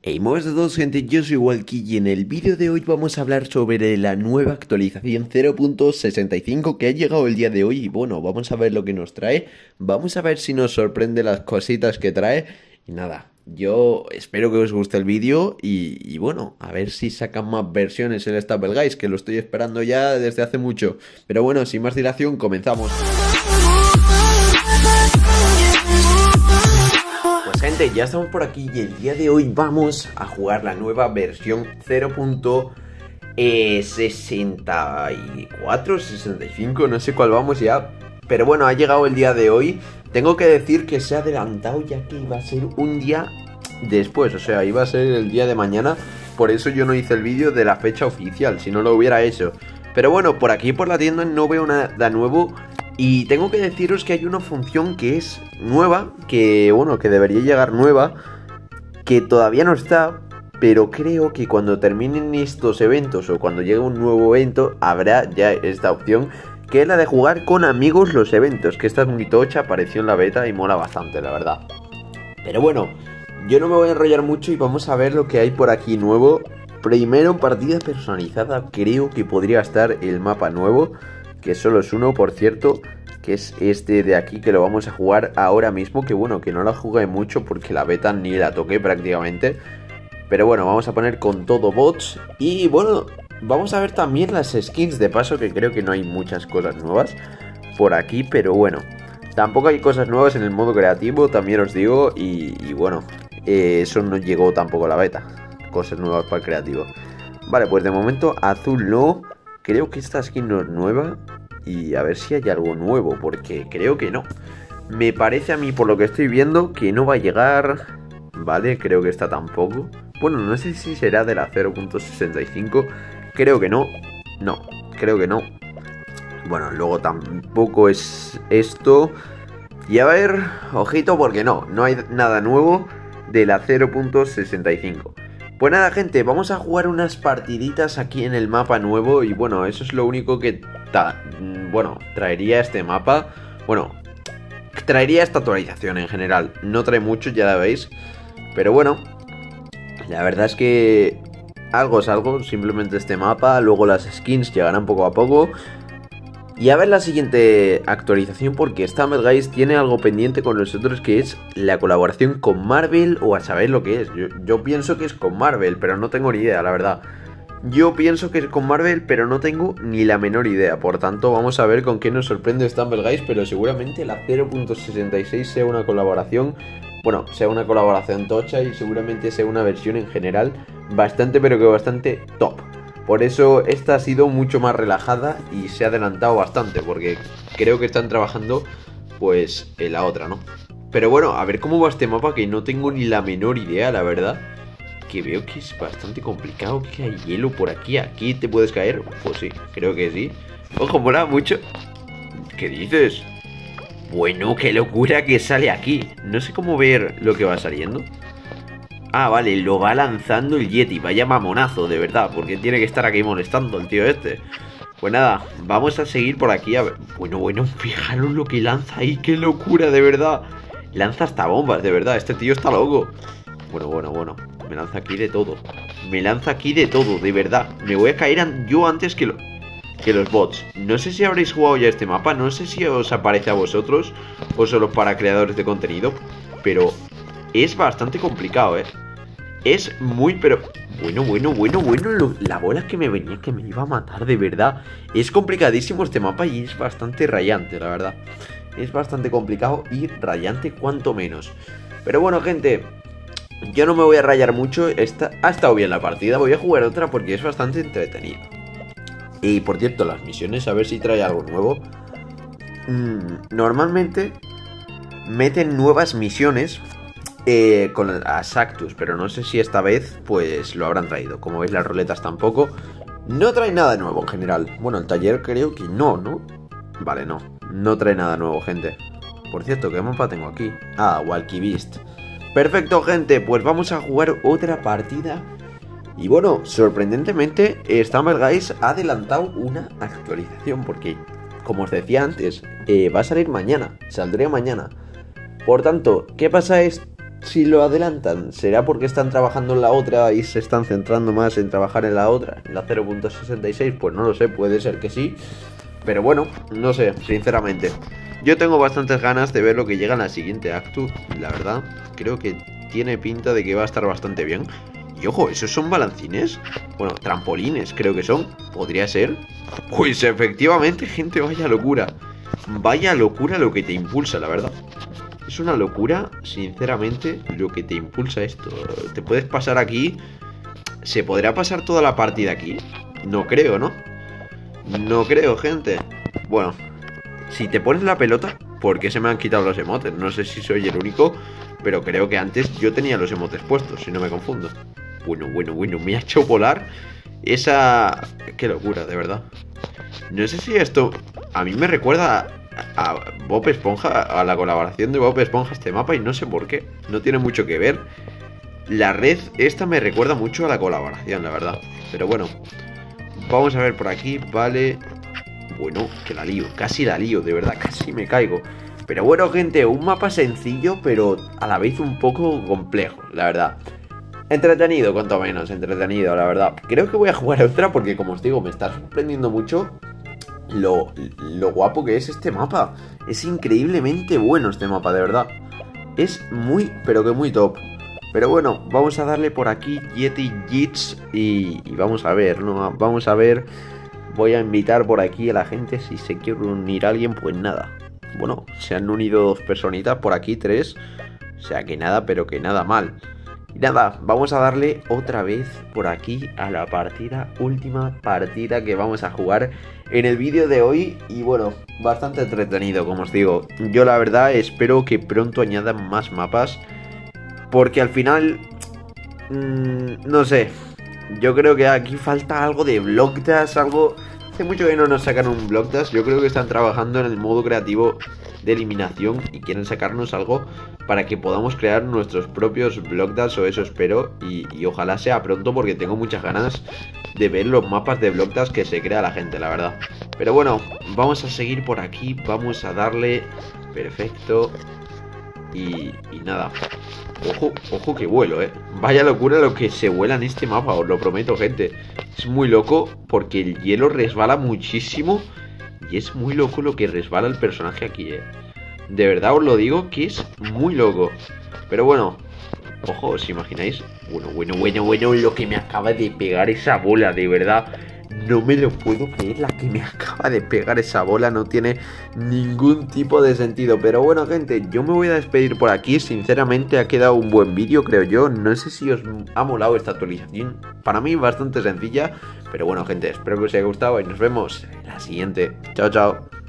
Hey, buenas a todos, gente, yo soy Walkie y en el vídeo de hoy vamos a hablar sobre la nueva actualización 0.65 que ha llegado el día de hoy y bueno, vamos a ver lo que nos trae, vamos a ver si nos sorprende las cositas que trae y nada, yo espero que os guste el vídeo y bueno, a ver si sacan más versiones en el Stumble Guys, que lo estoy esperando ya desde hace mucho, pero bueno, sin más dilación, comenzamos. Gente, ya estamos por aquí y el día de hoy vamos a jugar la nueva versión 0.64, 65, no sé cuál vamos ya. Pero bueno, ha llegado el día de hoy. Tengo que decir que se ha adelantado ya que iba a ser un día después, o sea, iba a ser el día de mañana. Por eso yo no hice el vídeo de la fecha oficial, si no lo hubiera hecho. Pero bueno, por aquí por la tienda no veo nada nuevo. Y tengo que deciros que hay una función que es nueva, que bueno, que debería llegar nueva, que todavía no está, pero creo que cuando terminen estos eventos o cuando llegue un nuevo evento, habrá ya esta opción, que es la de jugar con amigos los eventos, que esta es muy tocha, apareció en la beta y mola bastante, la verdad. Pero bueno, yo no me voy a enrollar mucho y vamos a ver lo que hay por aquí nuevo. Primero, partida personalizada, creo que podría estar el mapa nuevo, que solo es uno, por cierto, que es este de aquí, que lo vamos a jugar ahora mismo, que bueno, que no la jugué mucho porque la beta ni la toqué prácticamente. Pero bueno, vamos a poner con todo bots y bueno, vamos a ver también las skins de paso, que creo que no hay muchas cosas nuevas por aquí, pero bueno, tampoco hay cosas nuevas en el modo creativo, también os digo, y bueno, eso no llegó tampoco a la beta, cosas nuevas para el creativo. Vale, pues de momento azul no. Creo que esta skin no es nueva y a ver si hay algo nuevo, porque creo que no. Me parece a mí, por lo que estoy viendo, que no va a llegar. Vale, creo que esta tampoco. Bueno, no sé si será de la 0.65. Creo que no. No, creo que no. Bueno, luego tampoco es esto. Y a ver, ojito, porque no hay nada nuevo de la 0.65. Pues nada, gente, vamos a jugar unas partiditas aquí en el mapa nuevo. Y bueno, eso es lo único que traería este mapa. Bueno, traería esta actualización en general. No trae mucho, ya la veis. Pero bueno, la verdad es que algo es algo, simplemente este mapa. Luego las skins llegarán poco a poco. Y a ver la siguiente actualización, porque Stumble Guys tiene algo pendiente con nosotros, que es la colaboración con Marvel, o a saber lo que es. Yo pienso que es con Marvel, pero no tengo ni idea, la verdad. Yo pienso que es con Marvel, pero no tengo ni la menor idea. Por tanto, vamos a ver con qué nos sorprende Stumble Guys, pero seguramente la 0.66 sea una colaboración. Bueno, sea una colaboración tocha y seguramente sea una versión en general bastante, pero que bastante top. Por eso esta ha sido mucho más relajada y se ha adelantado bastante, porque creo que están trabajando pues en la otra, ¿no? Pero bueno, a ver cómo va este mapa, que no tengo ni la menor idea, la verdad. Que veo que es bastante complicado, que hay hielo por aquí. ¿Aquí te puedes caer? Pues sí, creo que sí. Ojo, mola mucho. ¿Qué dices? Bueno, qué locura que sale aquí. No sé cómo ver lo que va saliendo. Ah, vale, lo va lanzando el Yeti. Vaya mamonazo, de verdad, porque tiene que estar aquí molestando el tío este. Pues nada, vamos a seguir por aquí a ver. Bueno, fijaros lo que lanza ahí. Qué locura, de verdad. Lanza hasta bombas, de verdad, este tío está loco. Bueno, me lanza aquí de todo. Me lanza aquí de todo, de verdad. Me voy a caer yo antes que los bots. No sé si habréis jugado ya este mapa. No sé si os aparece a vosotros o solo para creadores de contenido, pero es bastante complicado, es muy, pero bueno, la bola que me venía, que me iba a matar, de verdad. Es complicadísimo este mapa y es bastante rayante, la verdad. Es bastante complicado y rayante cuanto menos. Pero bueno, gente, yo no me voy a rayar mucho. Ha estado bien la partida, voy a jugar otra porque es bastante entretenida. Y por cierto, las misiones, a ver si trae algo nuevo. Normalmente meten nuevas misiones con a Sactus, pero no sé si esta vez pues lo habrán traído. Como veis, las ruletas tampoco. No trae nada nuevo en general. Bueno, el taller creo que no. Vale, no trae nada nuevo, gente. Por cierto, ¿qué mapa tengo aquí? Ah, Walkie Beast. Perfecto, gente, pues vamos a jugar otra partida. Y bueno, sorprendentemente Stumble Guys ha adelantado una actualización, porque como os decía antes, va a salir mañana. Saldría mañana. Por tanto, ¿qué pasa si lo adelantan, ¿será porque están trabajando en la otra y se están centrando más en trabajar en la otra, en la 0.66? Pues no lo sé, puede ser que sí. Pero bueno, no sé, sinceramente. Yo tengo bastantes ganas de ver lo que llega en la siguiente Actu. La verdad, creo que tiene pinta de que va a estar bastante bien. Y ojo, ¿esos son balancines? Bueno, trampolines creo que son. ¿Podría ser? Pues efectivamente, gente, vaya locura. Vaya locura lo que te impulsa, la verdad. Es una locura, sinceramente, lo que te impulsa esto. Te puedes pasar aquí. ¿Se podrá pasar toda la partida aquí? No creo, ¿no? No creo, gente. Bueno, si te pones la pelota, ¿por qué se me han quitado los emotes? No sé si soy el único, pero creo que antes yo tenía los emotes puestos, si no me confundo. Bueno, me ha hecho volar esa... Qué locura, de verdad. No sé si esto... A mí me recuerda a Bob Esponja, a la colaboración de Bob Esponja este mapa, y no sé por qué. No tiene mucho que ver. La red esta me recuerda mucho a la colaboración, la verdad. Pero bueno, vamos a ver por aquí, vale. Bueno, que la lío, casi la lío, de verdad, casi me caigo. Pero bueno, gente, un mapa sencillo, pero a la vez un poco complejo, la verdad. Entretenido, cuanto menos, entretenido, la verdad. Creo que voy a jugar a otra porque, como os digo, me está sorprendiendo mucho lo guapo que es este mapa. Es increíblemente bueno este mapa, de verdad. Es muy, pero que muy top. Pero bueno, vamos a darle por aquí Yeti Jits y vamos a ver, ¿no? Vamos a ver. Voy a invitar por aquí a la gente. Si se quiere unir a alguien, pues nada. Bueno, se han unido 2 personitas por aquí, 3. O sea que nada, pero que nada mal. Y nada, vamos a darle otra vez por aquí a la partida, última partida que vamos a jugar en el vídeo de hoy. Y bueno, bastante entretenido, como os digo. Yo la verdad espero que pronto añadan más mapas, porque al final, no sé, yo creo que aquí falta algo de Blockdash, algo... Hace mucho que no nos sacan un Blockdash. Yo creo que están trabajando en el modo creativo de eliminación y quieren sacarnos algo para que podamos crear nuestros propios Blockdash, o eso espero, y ojalá sea pronto, porque tengo muchas ganas de ver los mapas de Blockdash que se crea la gente, la verdad. Pero bueno, vamos a seguir por aquí, vamos a darle, perfecto, y nada. Ojo que vuelo, vaya locura lo que se vuela en este mapa, os lo prometo, gente. Es muy loco porque el hielo resbala muchísimo y es muy loco lo que resbala el personaje aquí, De verdad os lo digo que es muy loco. Pero bueno, ojo, ¿os imagináis? Bueno, lo que me acaba de pegar esa bola, de verdad. No me lo puedo creer, la que me acaba de pegar esa bola no tiene ningún tipo de sentido. Pero bueno, gente, yo me voy a despedir por aquí. Sinceramente ha quedado un buen vídeo, creo yo. No sé si os ha molado esta actualización. Para mí bastante sencilla. Pero bueno, gente, espero que os haya gustado y nos vemos en la siguiente. Chao, chao.